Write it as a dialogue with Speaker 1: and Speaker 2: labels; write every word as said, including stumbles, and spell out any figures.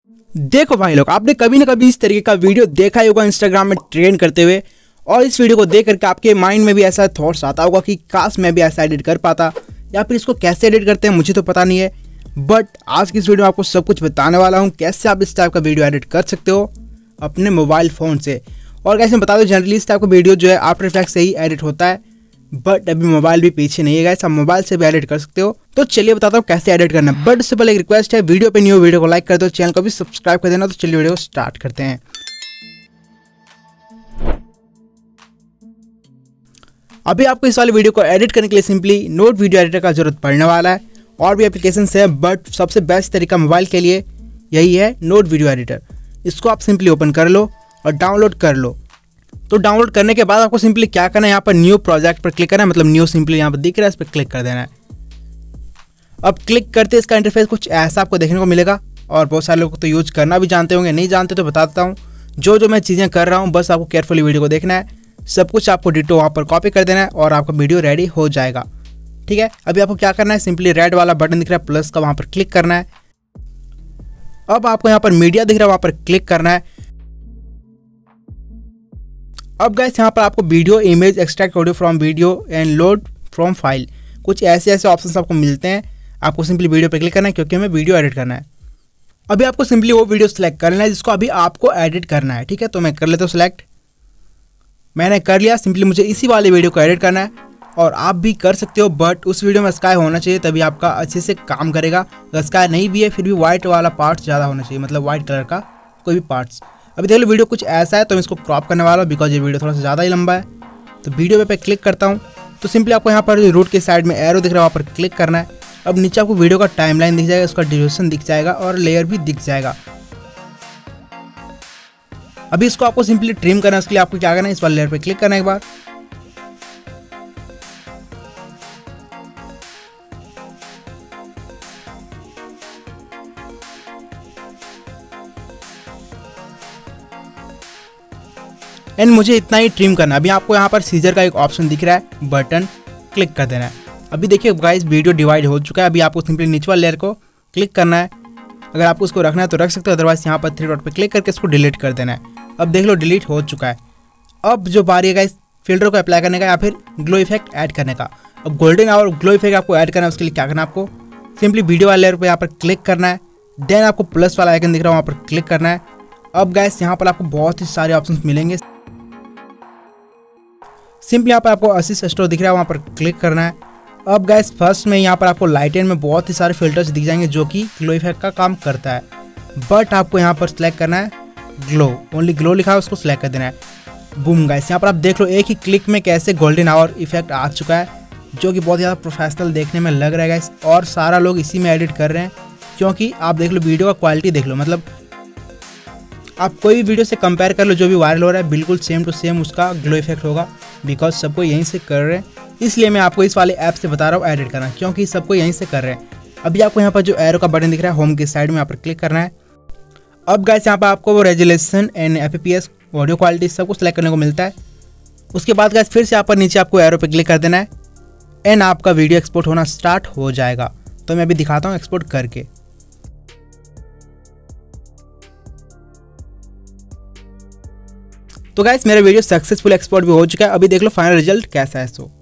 Speaker 1: देखो भाई लोग, आपने कभी ना कभी इस तरीके का वीडियो देखा ही होगा इंस्टाग्राम में ट्रेंड करते हुए, और इस वीडियो को देख करके आपके माइंड में भी ऐसा थॉट्स आता होगा कि काश मैं भी ऐसा एडिट कर पाता, या फिर इसको कैसे एडिट करते हैं मुझे तो पता नहीं है। बट आज की इस वीडियो में आपको सब कुछ बताने वाला हूँ कैसे आप इस टाइप का वीडियो एडिट कर सकते हो अपने मोबाइल फ़ोन से। और कैसे बता दो, जनरली इस टाइप का वीडियो जो है आफ्टर इफेक्ट से ही एडिट होता है, बट अभी मोबाइल भी पीछे नहीं है गाइस, आप मोबाइल से भी एडिट कर सकते हो। तो चलिए बताता हूँ कैसे एडिट करना है। बट उससे पहले एक रिक्वेस्ट है, वीडियो पे न्यू वीडियो को लाइक कर दो, चैनल को भी सब्सक्राइब कर देना। तो चलिए वीडियो को स्टार्ट करते हैं। अभी आपको इस वाले वीडियो को एडिट करने के लिए सिंपली नोट वीडियो एडिटर का जरूरत पड़ने वाला है। और भी एप्लीकेशन है, बट सबसे बेस्ट तरीका मोबाइल के लिए यही है, नोट वीडियो एडिटर। इसको आप सिंपली ओपन कर लो और डाउनलोड कर लो। तो डाउनलोड करने के बाद आपको सिंपली क्या करना है, यहाँ पर न्यू प्रोजेक्ट पर क्लिक करना है, मतलब न्यू सिंपली यहाँ पर दिख रहा है, इस पर क्लिक कर देना है। अब क्लिक करते इसका इंटरफेस कुछ ऐसा आपको देखने को मिलेगा। और बहुत सारे लोग तो यूज करना भी जानते होंगे, नहीं जानते तो बता देता हूँ। जो जो मैं चीज़ें कर रहा हूँ बस आपको केयरफुली वीडियो को देखना है, सब कुछ आपको डिटो वहाँ पर कॉपी कर देना है और आपका वीडियो रेडी हो जाएगा। ठीक है, अभी आपको क्या करना है, सिंपली रेड वाला बटन दिख रहा है प्लस का, वहाँ पर क्लिक करना है। अब आपको यहाँ पर मीडिया दिख रहा है, वहाँ पर क्लिक करना है। अब गाइस यहाँ पर आपको video, image, extract audio from video and load from file, कुछ ऐसे ऐसे ऑप्शंस आपको मिलते हैं। आपको सिंपली वीडियो पे क्लिक करना है क्योंकि हमें वीडियो एडिट करना है। अभी आपको सिंपली वो वीडियो सेलेक्ट करना है जिसको अभी आपको एडिट करना है। ठीक है, तो मैं कर लेता हूँ सेलेक्ट, मैंने कर लिया। सिंपली मुझे इसी वाले वीडियो को एडिट करना है और आप भी कर सकते हो, बट उस वीडियो में स्काई होना चाहिए, तभी आपका अच्छे से काम करेगा। अगर स्काई नहीं भी है फिर भी व्हाइट वाला पार्ट ज़्यादा होना चाहिए, मतलब व्हाइट कलर का कोई भी पार्ट्स। अभी देख लो वीडियो कुछ ऐसा है, तो मैं इसको क्रॉप करने वाला हूँ बिकॉज ये वीडियो थोड़ा सा ज़्यादा ही लंबा है। तो वीडियो पे क्लिक करता हूँ, तो सिंपली आपको यहाँ पर रूट के साइड में एरो दिख रहा है, वहाँ पर क्लिक करना है। अब नीचे आपको वीडियो का टाइमलाइन दिख जाएगा, उसका ड्यूरेशन दिख जाएगा और लेयर भी दिख जाएगा। अभी इसको आपको सिंपली ट्रिम करना है, उसके लिए आपको क्या करना है, इस वाले लेयर पे क्लिक करना है एक बार। एंड मुझे इतना ही ट्रिम करना है। अभी आपको यहाँ पर सीजर का एक ऑप्शन दिख रहा है, बटन क्लिक कर देना है। अभी देखिए गाइस वीडियो डिवाइड हो चुका है। अभी आपको सिंपली नीचे वाले लेयर को क्लिक करना है। अगर आपको उसको रखना है तो रख सकते हो, अदरवाइज यहाँ पर थ्री डॉट पे क्लिक करके इसको डिलीट कर देना है। अब देख लो डिलीट हो चुका है। अब जो बारी है गाइस फिल्टर को अप्लाई करने का या फिर ग्लो इफेक्ट ऐड करने का। अब गोल्डन और ग्लो इफेक्ट आपको ऐड करना है, उसके लिए क्या करना है, आपको सिंपली वीडियो वाले लेयर पर यहाँ पर क्लिक करना है। देन आपको प्लस वाला आइकन दिख रहा है, वहाँ पर क्लिक करना है। अब गाइस यहाँ पर आपको बहुत ही सारे ऑप्शन मिलेंगे। सिंपली यहाँ पर आपको असिस्ट स्टोर दिख रहा है, वहाँ पर क्लिक करना है। अब गाइस फर्स्ट में यहाँ पर आपको लाइटन में बहुत ही सारे फिल्टर्स दिख जाएंगे जो कि ग्लो इफेक्ट का काम करता है, बट आपको यहाँ पर सिलेक्ट करना है ग्लो, ओनली ग्लो लिखा है उसको सिलेक्ट कर देना है। बूम गाइस, यहाँ पर आप देख लो एक ही क्लिक में कैसे गोल्डन आवर इफेक्ट आ चुका है, जो कि बहुत ज़्यादा प्रोफेशनल देखने में लग रहा है गाइस। और सारा लोग इसी में एडिट कर रहे हैं, क्योंकि आप देख लो वीडियो का क्वालिटी देख लो, मतलब आप कोई भी वीडियो से कंपेयर कर लो जो भी वायरल हो रहा है, बिल्कुल सेम टू सेम उसका ग्लो इफेक्ट होगा, बिकॉज सबको यहीं से कर रहे हैं। इसलिए मैं आपको इस वाले ऐप से बता रहा हूँ एडिट करना, क्योंकि सबको यहीं से कर रहे हैं। अभी आपको यहाँ पर जो एरो का बटन दिख रहा है होम की साइड में, यहाँ पर क्लिक करना है। अब गाइस यहाँ पर आपको वो resolution and F P S, audio quality सब कुछ सेलेक्ट करने को मिलता है। उसके बाद गाइस फिर से यहाँ पर नीचे आपको एरो पे क्लिक कर देना है एंड आपका वीडियो एक्सपोर्ट होना स्टार्ट हो जाएगा। तो मैं अभी दिखाता हूँ एक्सपोर्ट करके। तो गाइस मेरा वीडियो सक्सेसफुल एक्सपोर्ट भी हो चुका है। अभी देख लो फाइनल रिजल्ट कैसा है। सो